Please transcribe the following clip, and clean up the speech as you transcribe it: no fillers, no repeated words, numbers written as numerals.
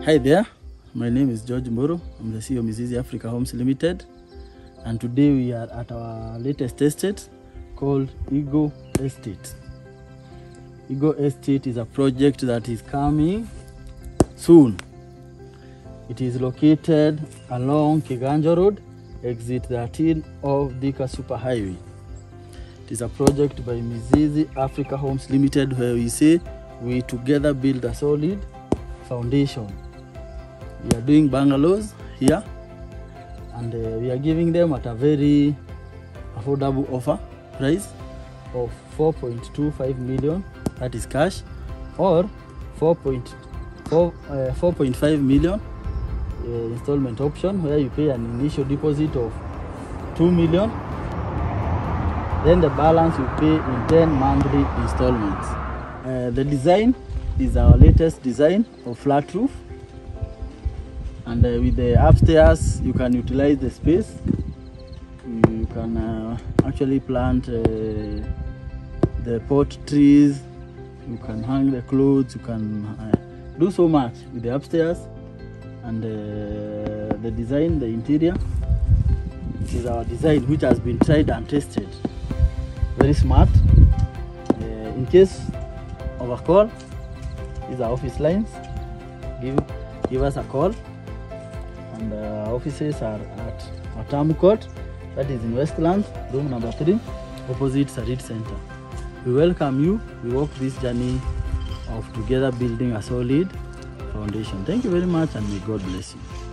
Hi there, my name is George Moro. I'm the CEO of Mizizi Africa Homes Limited, and today we are at our latest estate called Ego Estate. Ego Estate is a project that is coming soon. It is located along Kiganjo Road, exit 13 of Thika superhighway. It is a project by Mizizi Africa Homes Limited, where we say we together build a solid foundation. We are doing bungalows here, and we are giving them at a very affordable offer price of 4.25 million, that is cash, or 4.5 million installment option, where you pay an initial deposit of 2 million, then the balance you pay in 10 monthly installments. The design is our latest design of flat roof, and with the upstairs you can utilize the space. You can actually plant the pot trees, you can hang the clothes, you can do so much with the upstairs. And the design, the interior, is our design which has been tried and tested. Very smart. In case of a call, these are office lines. Give us a call. And our offices are at Watamu Court, that is in Westlands, room number 3, opposite Sarit Center. We welcome you. We walk this journey of together building a solid foundation. Thank you very much, and may God bless you.